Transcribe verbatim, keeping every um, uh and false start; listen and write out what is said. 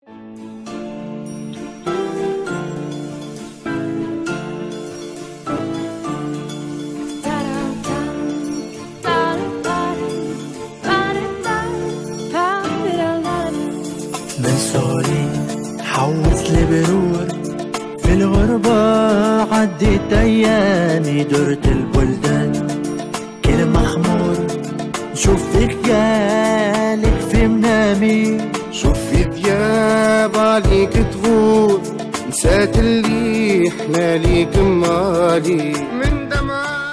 من صغري حوس لبرور في الغربة، عديت أيامي درت البلدان كل مخمور، شوف فيك جالك في منامي، شوف في ثياب عليك تغور، نسات اللي احنا ليك مالي من دمعة